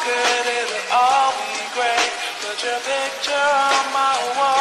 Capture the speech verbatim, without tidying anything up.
good, it'll all be great. Put your picture on my wall.